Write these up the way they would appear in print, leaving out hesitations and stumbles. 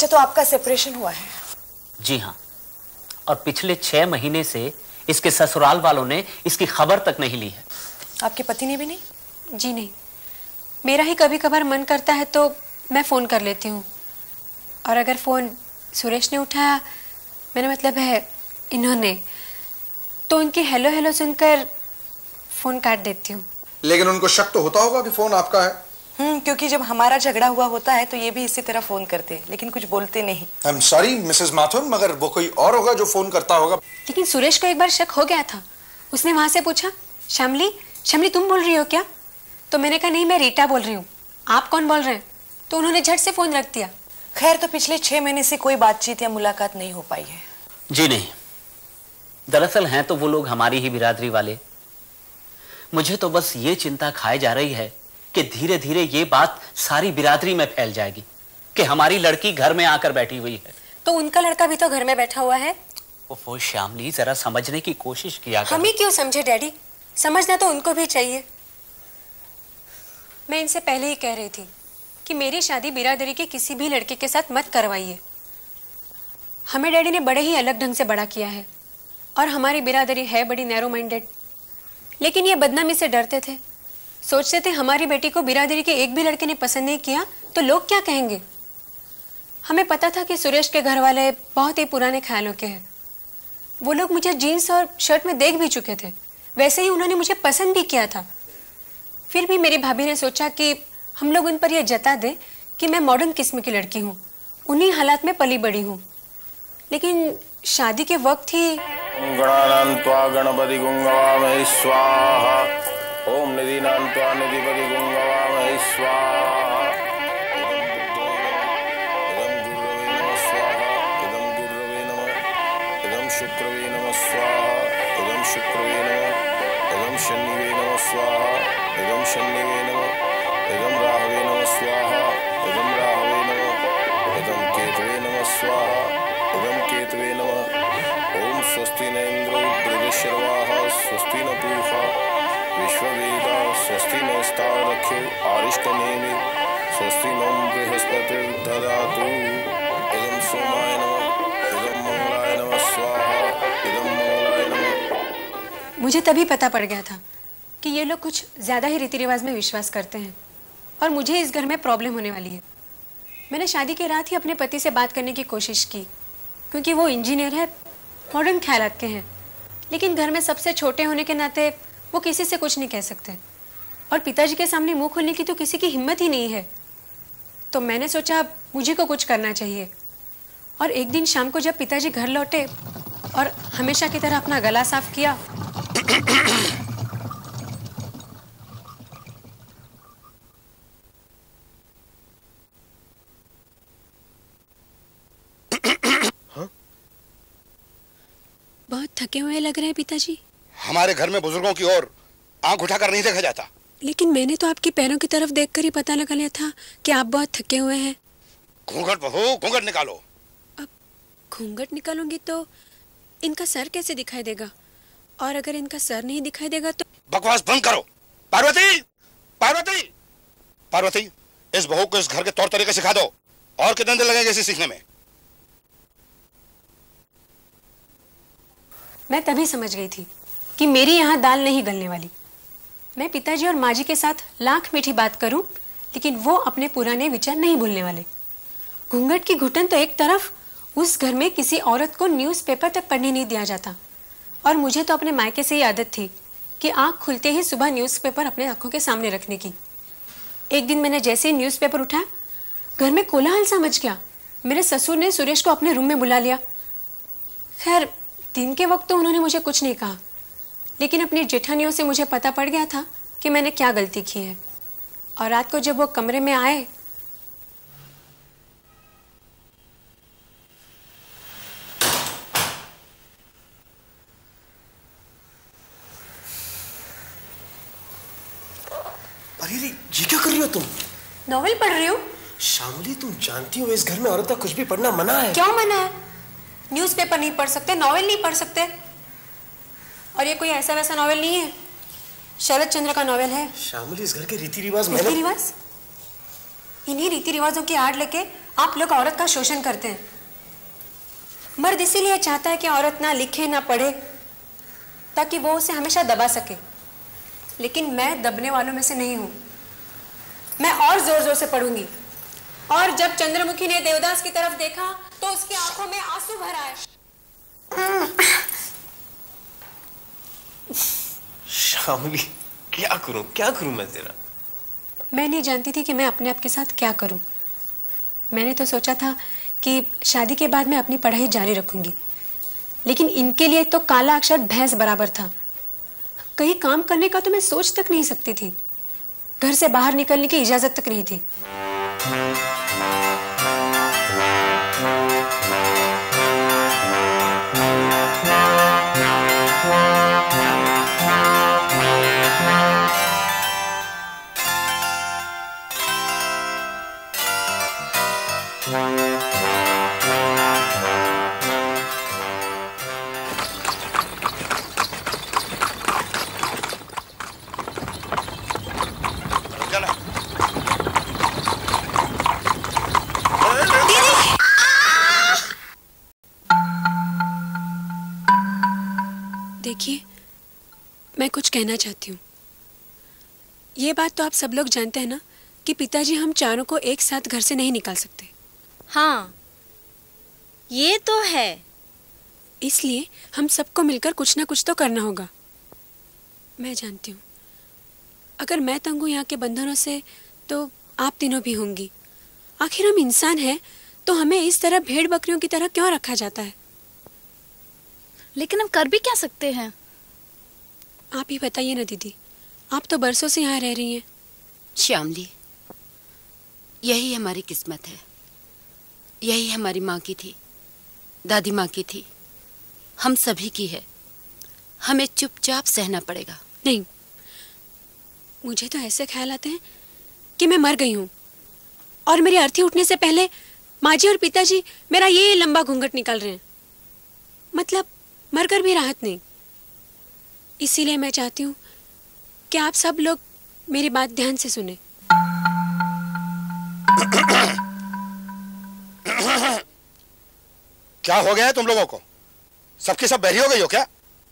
अच्छा, तो आपका सेपरेशन हुआ है? जी हाँ, और पिछले 6 महीने से इसके ससुराल वालों ने इसकी खबर तक नहीं ली है। आपके पति ने भी नहीं? जी नहीं, मेरा ही कभी कभार मन करता है तो मैं फ़ोन कर लेती हूँ, और अगर फ़ोन सुरेश ने उठाया, मेरा मतलब है इन्होंने, तो उनकी हेलो हेलो सुनकर फ़ोन काट देती हूँ। लेकिन उनको शक तो होता होगा कि फ़ोन आपका है। क्योंकि जब हमारा झगड़ा हुआ होता है तो ये भी इसी तरह फ़ोन करते हैं, लेकिन कुछ बोलते नहीं। I am sorry Mrs Mathur, मगर वो कोई और होगा जो फ़ोन करता होगा। लेकिन सुरेश को एक बार शक हो गया था। उसने वहाँ से पूछा, श्यामली श्यामली तुम बोल रही हो क्या? तो मैंने कहा नहीं, मैं रीटा बोल रही हूँ। आप कौन बोल रहे हैं? तो उन्होंने झट से फ़ोन रख दिया। खैर, तो पिछले 6 महीने से कोई बातचीत या मुलाकात नहीं हो पाई है? जी नहीं, दरअसल हैं तो वो लोग हमारी ही बिरादरी वाले। मुझे तो बस ये चिंता खाए जा रही है कि धीरे धीरे ये बात सारी बिरादरी में फैल जाएगी कि हमारी लड़की घर में आकर बैठी हुई है। तो उनका लड़का भी तो घर में बैठा हुआ है। वो श्यामली, जरा समझने की कोशिश किया कर। हम ही क्यों समझे डैडी, समझना तो उनको भी चाहिए। मैं इनसे पहले ही कह रही थी कि मेरी शादी बिरादरी के किसी भी लड़के के साथ मत करवाइए। हमें डैडी ने बड़े ही अलग ढंग से बड़ा किया है, और हमारी बिरादरी है बड़ी नैरो माइंडेड। लेकिन ये बदनामी से डरते थे, सोचते थे हमारी बेटी को बिरादरी के एक भी लड़के ने पसंद नहीं किया तो लोग क्या कहेंगे। हमें पता था कि सुरेश के घर वाले बहुत ही पुराने ख्यालों के हैं। वो लोग मुझे जीन्स और शर्ट में देख भी चुके थे, वैसे ही उन्होंने मुझे पसंद भी किया था। फिर भी मेरी भाभी ने सोचा कि हम लोग उन पर यह जता दें कि मैं मॉडर्न किस्म की लड़की हूँ, उन्हीं हालात में पली बड़ी हूँ। लेकिन शादी के वक्त ही गणानान्त्वा गणपति गुंगवामहे स्वाहा, ओम निधिनान्त्वा निधिपति गुंगवामहे स्वाहा, इदं गुरवे नमः स्वाहा, इदं गुरवे नमः, इदं शुक्रवे नमः स्वाहा, इदं शुक्रवे नमः, इदं शनिवे नमः स्वाहा, इदं शनिवे नमः, इदं राहवे नमः स्वाहा, इदं राहवे नमः, इदं केतवे नमः स्वाहा, इदं केतवे नमः। ओम स्वस्ति न इंद्रो बृहस्पतिर्वाः, स्वस्ति न पूषा विश्ववेदाः, स्वस्ति नस्तारक्ष्यो अरिष्टनेमि, स्वस्ति नो बृहस्पतिर्दधातु। इदं सोमाय नमः, इदं मंगलाय नमः स्वाहा, इदं मंगलाय नमः। मुझे तभी पता पड़ गया था कि ये लोग कुछ ज़्यादा ही रीति रिवाज में विश्वास करते हैं, और मुझे इस घर में प्रॉब्लम होने वाली है। मैंने शादी की रात ही अपने पति से बात करने की कोशिश की, क्योंकि वो इंजीनियर है, मॉडर्न ख्यालात के हैं। लेकिन घर में सबसे छोटे होने के नाते वो किसी से कुछ नहीं कह सकते, और पिताजी के सामने मुंह खोलने की तो किसी की हिम्मत ही नहीं है। तो मैंने सोचा मुझे को कुछ करना चाहिए। और एक दिन शाम को जब पिताजी घर लौटे और हमेशा की तरह अपना गला साफ किया, बहुत थके हुए लग रहे हैं पिताजी। हमारे घर में बुजुर्गों की ओर आंख उठाकर नहीं देखा जाता। लेकिन मैंने तो आपके पैरों की तरफ देखकर ही पता लगा लिया था कि आप बहुत थके हुए हैं। घूंघट बहू, घूंघट निकालो। अब घूंघट निकालूंगी तो इनका सर कैसे दिखाई देगा? और अगर इनका सर नहीं दिखाई देगा तो? बकवास बंद करो। पार्वती, पार्वती, पार्वती, इस बहू को इस घर के तौर तरीके सिखा दो। और कितने दिन लगेंगे इसे सीखने में? मैं तभी समझ गई थी कि मेरी यहाँ दाल नहीं गलने वाली। मैं पिताजी और माँ जी के साथ लाख मीठी बात करूं, लेकिन वो अपने पुराने विचार नहीं भूलने वाले। घूंघट की घुटन तो एक तरफ, उस घर में किसी औरत को न्यूज़पेपर तक पढ़ने नहीं दिया जाता। और मुझे तो अपने मायके से ही आदत थी कि आँख खुलते ही सुबह न्यूज़पेपर अपने आँखों के सामने रखने की। एक दिन मैंने जैसे ही न्यूज़पेपर उठाया, घर में कोलाहल सा मच गया। मेरे ससुर ने सुरेश को अपने रूम में बुला लिया। खैर, दिन के वक्त तो उन्होंने मुझे कुछ नहीं कहा, लेकिन अपनी जेठानियों से मुझे पता पड़ गया था कि मैंने क्या गलती की है। और रात को जब वो कमरे में आए, अरे ये क्या कर रही हो तुम? नॉवेल पढ़ रही हूँ। श्यामली, तुम जानती हो इस घर में औरत का कुछ भी पढ़ना मना है। क्यों मना है? न्यूज़पेपर नहीं पढ़ सकते, नॉवेल नहीं पढ़ सकते। और ये कोई ऐसा वैसा नॉवेल नहीं है, शरद चंद्र का नॉवेल है। श्यामली, इस घर के रीति रिवाज रीति रिवाज? इन्हीं रीति रिवाजों की आड़ लेके आप लोग औरत का शोषण करते हैं। मर्द इसीलिए चाहता है कि औरत ना लिखे ना पढ़े ताकि वो उसे हमेशा दबा सके, लेकिन मैं दबने वालों में से नहीं हूं। मैं और जोर जोर से पढ़ूंगी। और जब चंद्रमुखी ने देवदास की तरफ देखा तो उसकी आंखों में आंसू भर आए। शामली, क्या करूं मैं तेरा? मैं नहीं जानती थी कि मैं अपने आप के साथ क्या करूं। मैंने तो सोचा था कि शादी के बाद मैं अपनी पढ़ाई जारी रखूंगी, लेकिन इनके लिए तो काला अक्षर भैंस बराबर था। कहीं काम करने का तो मैं सोच तक नहीं सकती थी। घर से बाहर निकलने की इजाजत तक नहीं थी। देखिए, मैं कुछ कहना चाहती हूँ। ये बात तो आप सब लोग जानते हैं ना कि पिताजी हम चारों को एक साथ घर से नहीं निकाल सकते। हाँ, ये तो है। इसलिए हम सबको मिलकर कुछ ना कुछ तो करना होगा। मैं जानती हूँ अगर मैं तंग हूँ यहाँ के बंधनों से तो आप तीनों भी होंगी। आखिर हम इंसान हैं तो हमें इस तरह भेड़ बकरियों की तरह क्यों रखा जाता है? लेकिन हम कर भी क्या सकते हैं? आप ही बताइए ना दीदी, आप तो बरसों से यहाँ रह रही हैं। श्यामली, यही हमारी किस्मत है। यही हमारी माँ की थी, दादी माँ की थी, हम सभी की है। हमें चुपचाप सहना पड़ेगा। नहीं, मुझे तो ऐसे ख्याल आते हैं कि मैं मर गई हूँ और मेरी अर्थी उठने से पहले माँ जी और पिताजी मेरा ये लंबा घूंघट निकाल रहे हैं। मतलब मरकर भी राहत नहीं। इसीलिए मैं चाहती हूँ कि आप सब लोग मेरी बात ध्यान से सुने। क्या हो गया है तुम लोगों को? सबकी सब बहरी हो गई हो क्या?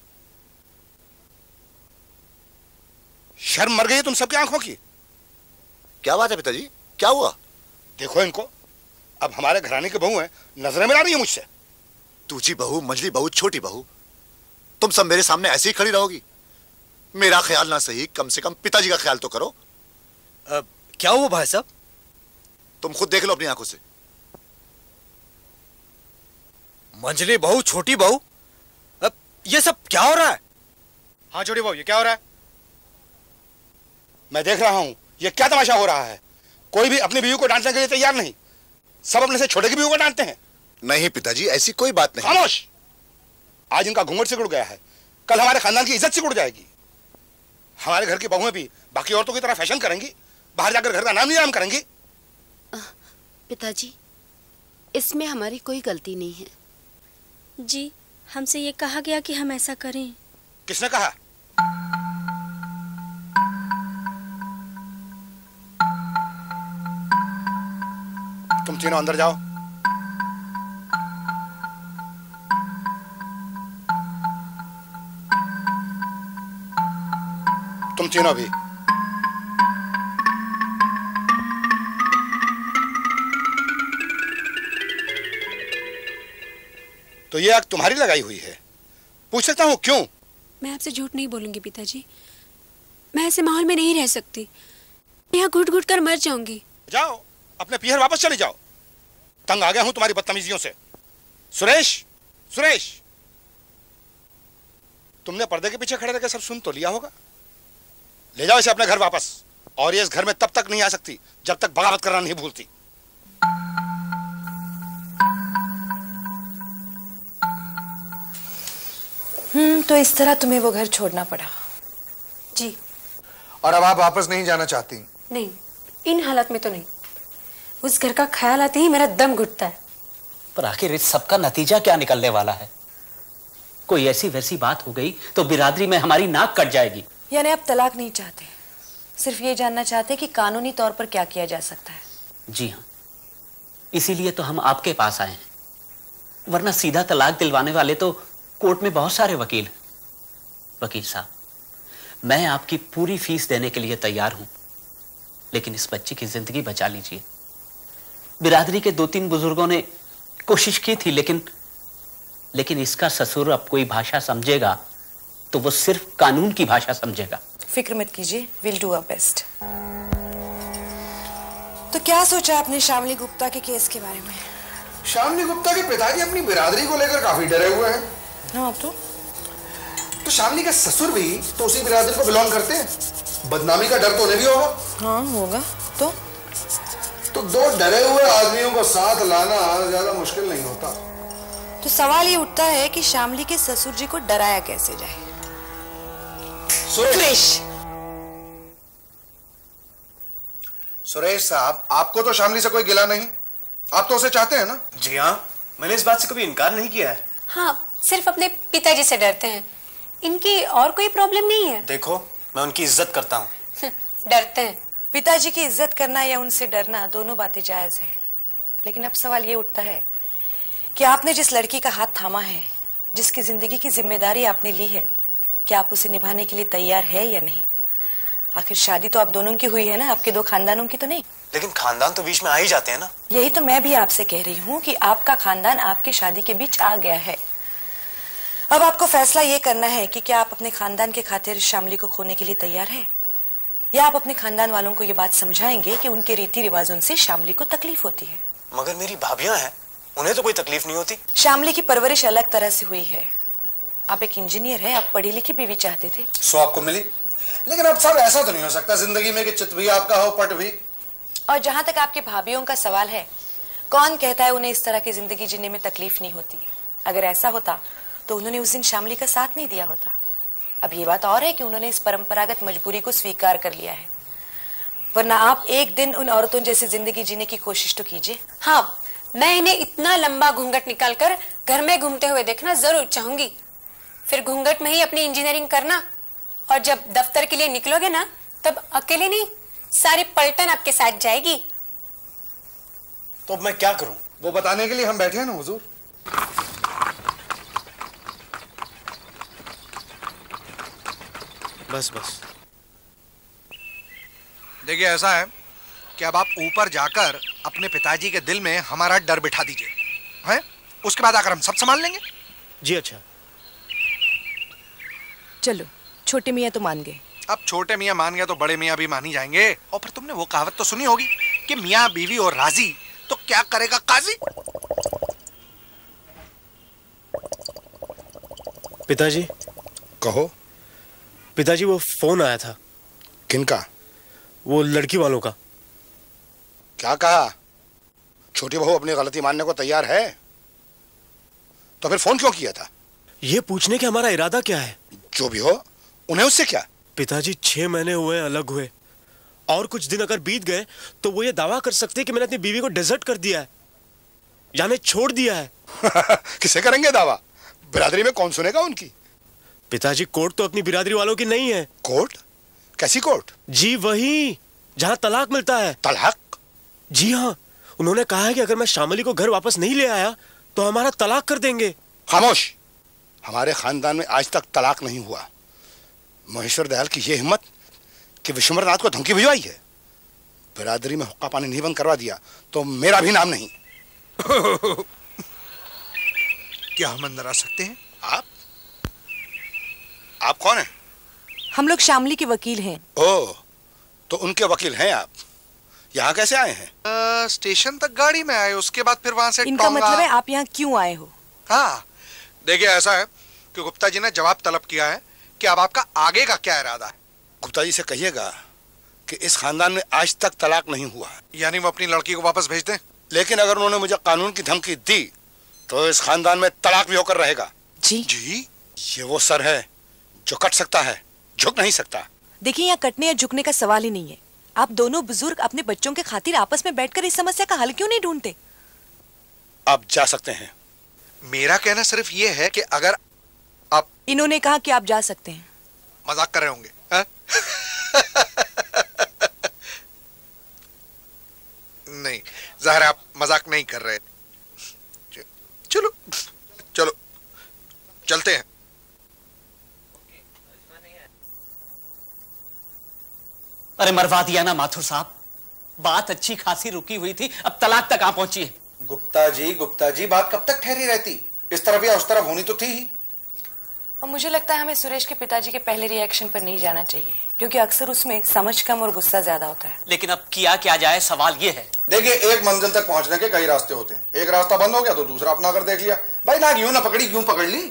शर्म मर गई है तुम सबकी आंखों की। क्या बात है पिताजी, क्या हुआ? देखो इनको, अब हमारे घराने की बहू है, नजरें मिला रही है मुझसे। दूजी बहू, मंझली बहू, छोटी बहू, तुम सब मेरे सामने ऐसे ही खड़ी रहोगी? मेरा ख्याल ना सही, कम से कम पिताजी का ख्याल तो करो। क्या हुआ भाई साहब? तुम खुद देख लो अपनी आंखों से। मंझली बहू, छोटी बहू, अब ये सब क्या हो रहा है? हाँ छोटी बहू, ये क्या हो रहा है? मैं देख रहा हूं ये क्या तमाशा हो रहा है। कोई भी अपनी बीवी को डांटने के लिए तैयार नहीं, सब अपने से छोटे की बीवी को डांटते हैं। नहीं पिताजी, ऐसी कोई बात नहीं। खामोश! आज इनका घूंघट सिकुड़ गया है, कल हमारे खानदान की इज्जत सिकुड़ जाएगी। हमारे घर की बहुएं भी बाकी औरतों की तरह फैशन करेंगी, बाहर जाकर घर का नाम नीलाम करेंगी। पिताजी, इसमें हमारी कोई गलती नहीं है। जी, हमसे ये कहा गया कि हम ऐसा करें। किसने कहा? तुम तीनों अंदर जाओ। तुम तीनों भी। तो ये आग तुम्हारी लगाई हुई है, पूछ सकता हूं क्यों? मैं आपसे झूठ नहीं बोलूंगी पिताजी, मैं ऐसे माहौल में नहीं रह सकती। यहाँ घुट घुट कर मर जाऊंगी। जाओ, अपने पीहर वापस चली जाओ। तंग आ गया हूं तुम्हारी बदतमीजियों से। सुरेश, सुरेश, तुमने पर्दे के पीछे खड़े रहकर सब सुन तो लिया होगा। ले जाओ इसे अपने घर वापस, और ये इस घर में तब तक नहीं आ सकती जब तक बगावत करना नहीं भूलती। तो इस तरह तुम्हें वो घर छोड़ना पड़ा। जी। और अब आप वापस नहीं जाना चाहती? नहीं, इन हालत में तो नहीं। उस घर का ख्याल आते ही मेरा दम घुटता है। पर आखिर इस सबका नतीजा क्या निकलने वाला है? कोई ऐसी वैसी बात हो गई तो बिरादरी में हमारी नाक कट जाएगी। यानी आप तलाक नहीं चाहते, सिर्फ ये जानना चाहते कि कानूनी तौर पर क्या किया जा सकता है। जी हाँ, इसीलिए तो हम आपके पास आए हैं, वरना सीधा तलाक दिलवाने वाले तो कोर्ट में बहुत सारे वकील हैं। वकील साहब, मैं आपकी पूरी फीस देने के लिए तैयार हूं, लेकिन इस बच्ची की जिंदगी बचा लीजिए। बिरादरी के 2-3 बुजुर्गों ने कोशिश की थी, लेकिन इसका ससुर अब कोई भाषा समझेगा तो वो सिर्फ कानून की भाषा समझेगा। फिक्र मत कीजिए, विल डू आवर बेस्ट। तो क्या सोचा आपने शामली गुप्ता के केस के बारे में? शामली गुप्ता के पिताजी अपनी बिरादरी को लेकर काफी डरे हुए हैं। हाँ, तो शामली के ससुर भी तो उसी बिरादरी को बिलोंग करते हैं, बदनामी का डर तो उन्हें भी होगा। हाँ होगा। तो 2 डरे हुए आदमियों को साथ लाना ज्यादा मुश्किल नहीं होता। तो सवाल ये उठता है कि शामली के ससुर जी को डराया कैसे जाए? सुरेश साहब, आपको तो शामली से कोई गिला नहीं, आप तो उसे चाहते हैं ना? जी हाँ, मैंने इस बात से कभी इनकार नहीं किया है। हाँ, सिर्फ अपने पिताजी से डरते हैं, इनकी और कोई प्रॉब्लम नहीं है। देखो, मैं उनकी इज्जत करता हूँ। डरते हैं। पिताजी की इज्जत करना या उनसे डरना, दोनों बातें जायज है। लेकिन अब सवाल ये उठता है कि आपने जिस लड़की का हाथ थामा है, जिसकी जिंदगी की जिम्मेदारी आपने ली है, क्या आप उसे निभाने के लिए तैयार है या नहीं? आखिर शादी तो आप दोनों की हुई है ना, आपके 2 खानदानों की तो नहीं। लेकिन खानदान तो बीच में आ ही जाते हैं ना। यही तो मैं भी आपसे कह रही हूँ कि आपका खानदान आपकी शादी के बीच आ गया है। अब आपको फैसला ये करना है कि क्या आप अपने खानदान के खातिर शामली को खोने के लिए तैयार हैं, या आप अपने खानदान वालों को ये बात समझाएंगे कि उनके रीति रिवाजों से शामली को तकलीफ होती है। मगर मेरी भाभियां हैं, उन्हें तो कोई तकलीफ नहीं होती। शामली की परवरिश अलग तरह से हुई है। आप एक इंजीनियर हैं, आप पढ़ी लिखी बीवी चाहते थे, सो आपको मिली। लेकिन अब सब ऐसा तो नहीं हो सकता जिंदगी में कि चित भी आपका हो, पट भी। और जहां तक आपकी भाभीियों का सवाल है, कौन कहता है उन्हें इस तरह की जिंदगी जीने में तकलीफ नहीं होती? अगर ऐसा होता तो उन्होंने उस दिन शामली का साथ नहीं दिया होता। अब ये बात और है कि उन्होंने इस परंपरागत मजबूरी को स्वीकार कर लिया है, वरना आप एक दिन उन औरतों जैसी जिंदगी जीने की कोशिश तो कीजिए। हाँ, मैं इन्हें इतना लंबा घूंघट निकालकर घर में घूमते हुए देखना जरूर चाहूंगी। फिर घूंघट में ही अपनी इंजीनियरिंग करना, और जब दफ्तर के लिए निकलोगे ना, तब अकेले नहीं, सारी पलटन आपके साथ जाएगी। तो अब मैं क्या करूं? वो बताने के लिए हम बैठे हैं ना हुजूर। बस देखिए, ऐसा है कि अब आप ऊपर जाकर अपने पिताजी के दिल में हमारा डर बिठा दीजिए, हैं? उसके बाद आकर हम सब संभाल लेंगे। जी अच्छा। चलो, छोटे मियाँ तो मान गए। अब छोटे मियाँ मान गए तो बड़े मियाँ भी मान ही जाएंगे। और फिर तुमने वो कहावत तो सुनी होगी कि मियाँ बीवी और राजी तो क्या करेगा काजी। पिताजी। कहो। पिताजी, वो फोन आया था। किनका? वो लड़की वालों का। क्या कहा? छोटी बहू अपनी गलती मानने को तैयार है, तो फिर फोन क्यों किया था? ये पूछने के हमारा इरादा क्या है। जो भी हो, उन्हें उससे क्या? पिताजी, 6 महीने हुए अलग हुए, और कुछ दिन अगर बीत गए तो वो ये दावा कर सकते हैं कि मैंने अपनी बीवी को डेजर्ट कर दिया है, यानी छोड़ दिया है। किसे करेंगे दावा? बिरादरी में कौन सुनेगा उनकी? पिताजी, कोर्ट तो अपनी बिरादरी वालों की नहीं है। कोर्ट? कैसी कोर्ट? जी वही, जहां तलाक मिलता है। तलाक? जी हाँ, उन्होंने कहा है कि अगर मैं शामली को घर वापस नहीं ले आया तो हमारा तलाक कर देंगे। खामोश। हमारे खानदान में आज तक तलाक नहीं हुआ। महेश्वर दयाल की यह हिम्मत कि विश्वम्भरनाथ को धमकी भिजवाई है। बिरादरी में हुक्का पानी नहीं बंद करवा दिया तो मेरा भी नाम नहीं। क्या हम अंदर आ सकते हैं? आप कौन हैं? हम लोग शामली के वकील हैं। ओह, तो उनके वकील हैं आप। यहाँ कैसे आए हैं? स्टेशन तक गाड़ी में आए, उसके बाद फिर वहां से इनका मतलब है आप यहाँ क्यों आए हो? हाँ, देखिए, ऐसा है कि गुप्ता जी ने जवाब तलब किया है कि अब आपका आगे का क्या इरादा है। गुप्ता जी से कहिएगा कि इस खानदान में आज तक तलाक नहीं हुआ। यानी वो अपनी लड़की को वापस भेज दें? लेकिन अगर उन्होंने मुझे कानून की धमकी दी तो इस खानदान में तलाक भी होकर रहेगा। जी जी, ये वो सर है जो कट सकता है, झुक नहीं सकता। देखिए, यहाँ कटने या झुकने का सवाल ही नहीं है। आप दोनों बुजुर्ग अपने बच्चों के खातिर आपस में बैठकर इस समस्या का हल क्यों नहीं ढूंढते? आप जा सकते हैं। मेरा कहना सिर्फ ये है कि अगर आप... इन्होंने कहा कि आप जा सकते हैं। मजाक कर रहे होंगे, हाँ? नहीं, जाहिर है आप मजाक नहीं कर रहे। चलो चलो चलते हैं। अरे मरवा दिया ना माथुर साहब, बात अच्छी खासी रुकी हुई थी, अब तलाक तक आ पहुंची है। गुप्ता जी बात कब तक ठहरी रहती? इस तरफ या उस तरफ होनी तो थी ही। और मुझे लगता है हमें सुरेश के पिताजी के पहले रिएक्शन पर नहीं जाना चाहिए, क्योंकि अक्सर उसमें समझ कम और गुस्सा ज्यादा होता है। लेकिन अब किया क्या जाए, सवाल ये है। देखिए, एक मंजिल तक पहुंचने के कई रास्ते होते हैं, एक रास्ता बंद हो गया तो दूसरा अपना कर देख लिया। भाई ना यूं ना पकड़ी यूं पकड़ ली।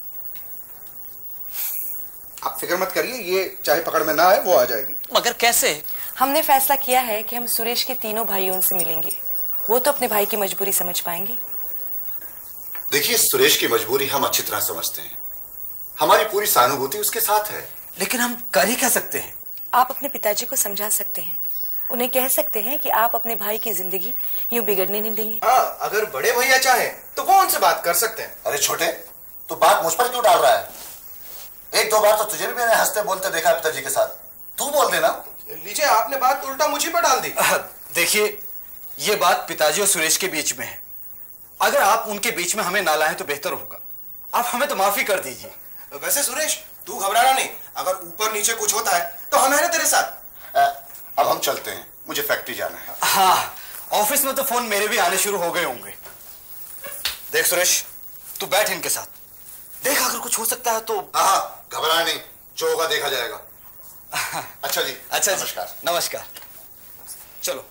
आप फिक्र मत करिए, ये चाहे पकड़ में ना आए वो आ जाएगी। मगर कैसे? हमने फैसला किया है कि हम सुरेश के तीनों भाइयों से मिलेंगे, वो तो अपने भाई की मजबूरी समझ पाएंगे। देखिए, सुरेश की मजबूरी हम अच्छी तरह समझते हैं, हमारी पूरी सहानुभूति उसके साथ है। लेकिन हम कर ही क्या सकते हैं? आप अपने पिताजी को समझा सकते हैं, उन्हें कह सकते हैं कि आप अपने भाई की जिंदगी यूं बिगड़ने नहीं देंगे। हाँ, अगर बड़े भैया चाहे तो वो उनसे बात कर सकते हैं। अरे छोटे, तू बात मुझ पर क्यों डाल रहा है? एक दो बार तो तुझे भी मैंने हंसते बोलते देखा पिताजी के साथ, तू बोल देना। लीजिए, आपने बात उल्टा मुझे पर डाल दी। देखिए, ये बात पिताजी और सुरेश के बीच में है। अगर आप उनके बीच में हमें ना लाएं तो बेहतर होगा। आप हमें तो माफी कर दीजिए। वैसे सुरेश, तू घबराना नहीं, अगर ऊपर नीचे कुछ होता है तो हम हैं ना तेरे साथ। अब हम चलते हैं, मुझे फैक्ट्री जाना है। हाँ, ऑफिस में तो फोन मेरे भी आने शुरू हो गए होंगे। देख सुरेश, तू बैठ इनके साथ, देख अगर कुछ हो सकता है तो। हाँ, घबरा नहीं, जो होगा देखा जाएगा। अच्छा जी, अच्छा नमस्कार। जी, नमस्कार। चलो।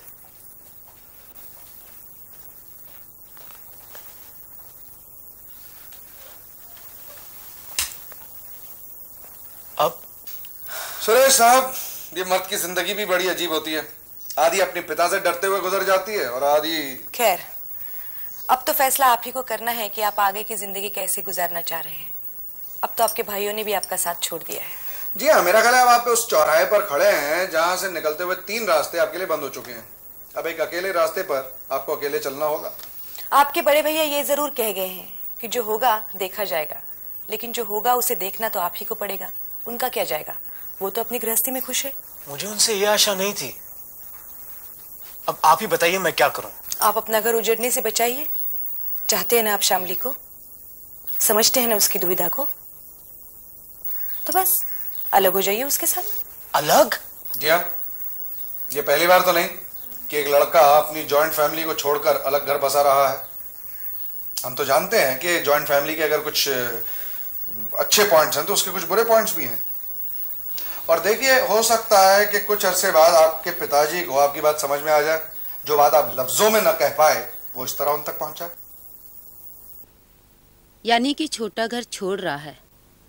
अब सुरेश साहब, ये मर्द की जिंदगी भी बड़ी अजीब होती है। आधी अपने पिता से डरते हुए गुजर जाती है और आधी। खैर, अब तो फैसला आप ही को करना है कि आप आगे की जिंदगी कैसे गुजारना चाह रहे हैं। अब तो आपके भाइयों ने भी आपका साथ छोड़ दिया है। जी हाँ, मेरा ख्याल है अब आप उस चौराहे पर खड़े हैं जहां से निकलते हुए 3 रास्ते आपके लिए बंद हो चुके हैं। अब एक अकेले रास्ते पर आपको अकेले चलना होगा। आपके बड़े भैया ये जरूर कह गए हैं कि जो होगा देखा जाएगा, लेकिन जो होगा उसे देखना तो आप ही को पड़ेगा। उनका क्या जाएगा, वो तो अपनी गृहस्थी में खुश है। मुझे उनसे ये आशा नहीं थी। अब आप ही बताइए मैं क्या करूं? आप अपना घर उजड़ने से बचाइए। चाहते हैं ना आप शामली को, समझते हैं ना उसकी दुविधा को, तो बस अलग हो जाइए उसके साथ। अलग? जी हाँ, ये पहली बार तो नहीं कि एक लड़का अपनी जॉइंट फैमिली को छोड़कर अलग घर बसा रहा है। हम तो जानते हैं कि जॉइंट फैमिली के अगर कुछ अच्छे पॉइंट्स हैं तो उसके कुछ बुरे पॉइंट्स भी हैं। और देखिए, हो सकता है कि कुछ अरसे बाद आपके पिताजी को आपकी बात समझ में आ जाए। जो बात आप लफ्जों में न कह पाए वो इस तरह उन तक पहुंचाए। यानी कि छोटा घर छोड़ रहा है।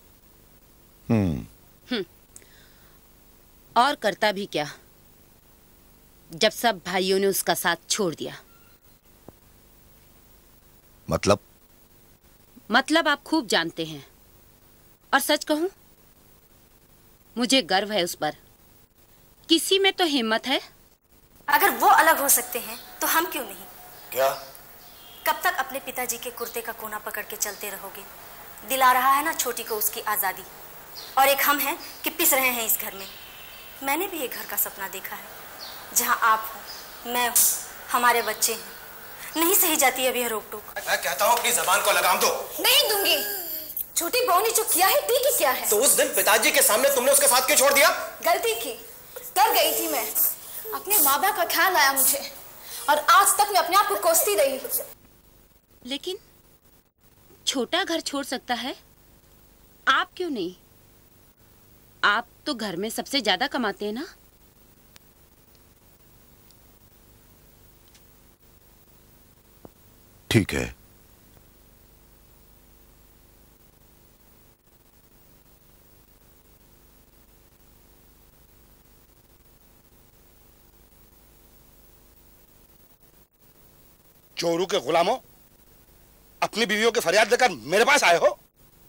और करता भी क्या, जब सब भाइयों ने उसका साथ छोड़ दिया। मतलब आप खूब जानते हैं। और सच कहूं, मुझे गर्व है उस पर। किसी में तो हिम्मत है। अगर वो अलग हो सकते हैं तो हम क्यों नहीं? क्या? कब तक अपने पिताजी के कुर्ते का कोना पकड़ के चलते रहोगे? दिला रहा है ना छोटी को उसकी आज़ादी, और एक हम हैं कि पिस रहे हैं इस घर में। मैंने भी एक घर का सपना देखा है, जहां आप हो, मैं हूँ, हमारे बच्चे हैं। नहीं सही जाती है अभी यह रोक टोक। मैं कहता हूँ अपनी जबान को लगाम दो। नहीं दूंगी। छोटी बहू ने जो किया है ठीक ही किया है। तो उस दिन पिताजी के सामने तुमने उसके साथ क्यों छोड़ दिया? गलती की, डर गई थी मैं। अपने माँ बाप का ख्याल आया मुझे, और आज तक मैं अपने आप को कोसती रही। लेकिन छोटा घर छोड़ सकता है, आप क्यों नहीं? आप तो घर में सबसे ज्यादा कमाते हैं ना। ठीक है, चोरू के गुलामों, अपनी बीवियों के फरियाद लेकर मेरे पास आए हो?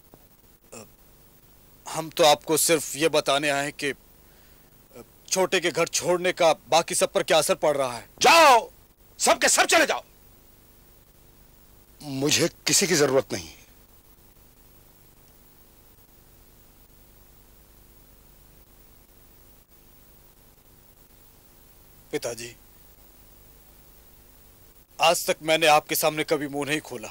हम तो आपको सिर्फ ये बताने आए हैं कि छोटे के घर छोड़ने का बाकी सब पर क्या असर पड़ रहा है। जाओ, सब के सब चले जाओ, मुझे किसी की जरूरत नहीं। पिताजी, आज तक मैंने आपके सामने कभी मुंह नहीं खोला।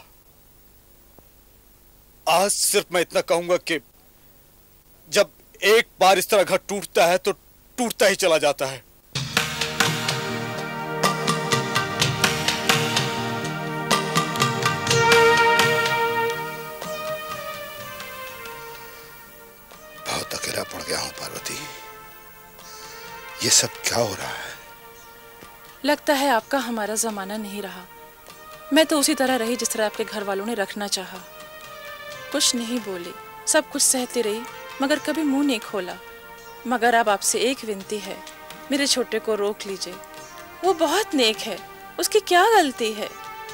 आज सिर्फ मैं इतना कहूंगा कि जब एक बार इस तरह घर टूटता है तो टूटता ही चला जाता है। बहुत अकेला पड़ गया हूं पार्वती। ये सब क्या हो रहा है? लगता है आपका हमारा जमाना नहीं रहा। मैं तो उसी तरह रही जिस तरह आपके घर वालों ने रखना चाहा। कुछ नहीं बोली, सब कुछ सहती रही, मगर कभी मुंह नहीं खोला। मगर अब आपसे एक विनती है, मेरे छोटे को रोक लीजिए। वो बहुत नेक है, उसकी क्या गलती है?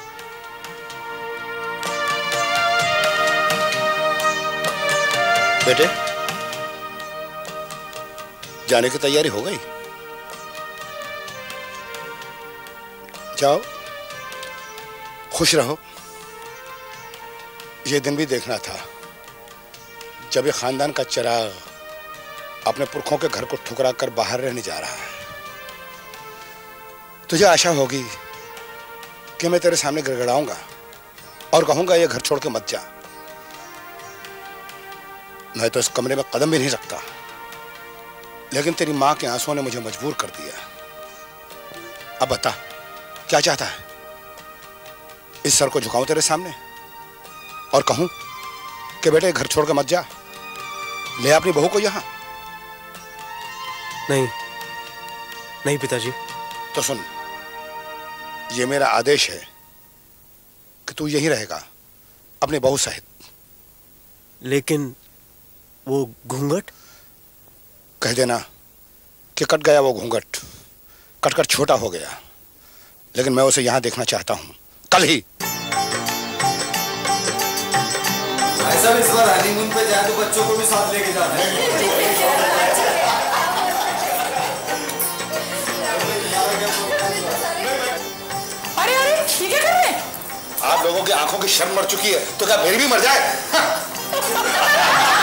बेटे, जाने की तैयारी हो गई? जाओ, खुश रहो। ये दिन भी देखना था जब ये खानदान का चिराग अपने पुरखों के घर को ठुकरा कर बाहर रहने जा रहा है। तुझे आशा होगी कि मैं तेरे सामने गिड़गिड़ाऊंगा और कहूंगा ये घर छोड़ के मत जा। मैं तो इस कमरे में कदम भी नहीं रखता, लेकिन तेरी मां के आंसुओं ने मुझे मजबूर कर दिया। अब बता, क्या चाहता है? इस सर को झुकाऊं तेरे सामने और कहूं कि बेटे घर छोड़ के मत जा, ले अपनी बहू को यहां? नहीं, नहीं पिताजी। तो सुन, ये मेरा आदेश है कि तू यहीं रहेगा अपनी बहू सहित। लेकिन वो घूंघट? कह देना कि कट गया वो घूंघट, कटकर छोटा हो गया, लेकिन मैं उसे यहां देखना चाहता हूं, कल ही। ऐसा इस बार हनीमून पे जाए तो बच्चों को भी साथ लेके जाना है। अरे अरे ठीक है कर रहे? आप लोगों की आंखों की शर्म मर चुकी है तो क्या मेरी भी मर जाए?